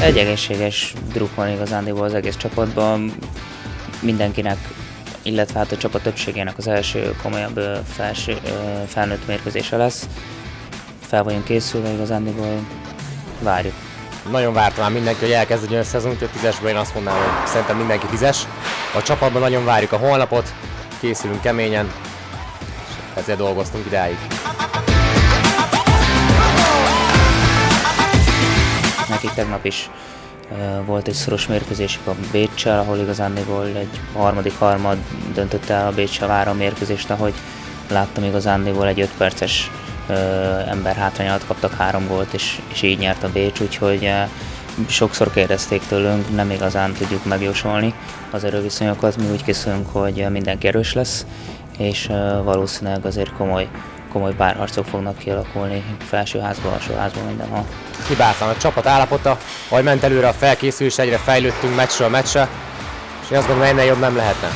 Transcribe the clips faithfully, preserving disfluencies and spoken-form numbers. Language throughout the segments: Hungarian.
Egy egészséges druk van igazándiból az egész csapatban. Mindenkinek, illetve hát a csapat többségének az első komolyabb felső, felnőtt mérkőzése lesz. Fel vagyunk készülve igazándiból, várjuk. Nagyon vártam már mindenki, hogy elkezdődjön a szezon, úgyhogy tízesből én azt mondanám, hogy szerintem mindenki tízes. A csapatban nagyon várjuk a holnapot, készülünk keményen, és ezért dolgoztunk idáig. Nekik tegnap is uh, volt egy szoros mérkőzésük a Béccsel, ahol igazándiból egy harmadik harmad döntött el a Béccsel három mérkőzést, ahogy láttam igazándiból egy öt perces uh, ember hátrány alatt kaptak három gólt, és, és így nyert a Bécs, úgyhogy uh, sokszor kérdezték tőlünk, nem igazán tudjuk megjósolni az erőviszonyokat, mi úgy készülünk, hogy mindenki erős lesz, és uh, valószínűleg azért komoly komoly párharcok fognak kialakulni felsőházban, alsóházban, mindenhol. Hibátlan a csapat állapota, ahogy ment előre a felkészülés, egyre fejlődtünk meccsről meccsre, és én azt gondolom, ennél jobb nem lehetne.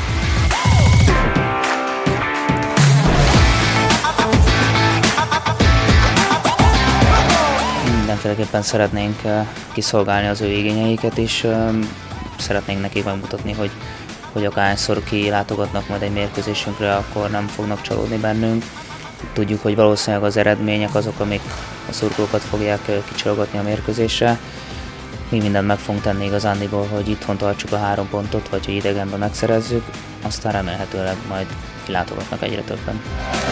Mindenféleképpen szeretnénk kiszolgálni az ő igényeiket, és szeretnénk nekik megmutatni, hogy, hogy akárhányszor kilátogatnak majd egy mérkőzésünkre, akkor nem fognak csalódni bennünk. Tudjuk, hogy valószínűleg az eredmények azok, amik a szurkolókat fogják kicsalogatni a mérkőzésre. Mi mindent meg fogunk tenni igazándiból, hogy itthon tartsuk a három pontot, vagy hogy idegenben megszerezzük, aztán remélhetőleg majd kilátogatnak egyre többen.